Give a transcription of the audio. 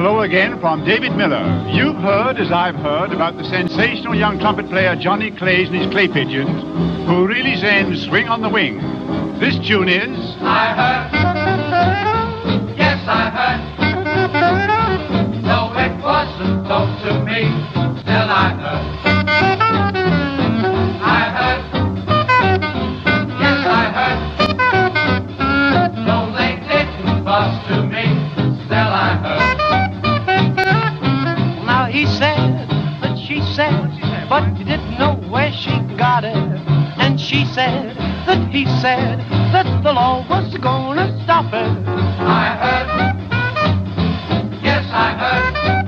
Hello again from David Miller. You've heard, as I've heard, about the sensational young trumpet player Johnny Claes and his clay pigeons, who really send swing on the wing. This tune is... I heard, yes I heard, though it wasn't told to me, still I heard. I heard, yes I heard, though they didn't bust to me, still I heard. Now he said that she said, but he didn't know where she got it. And she said that he said that the law was gonna stop it. I heard, yes I heard,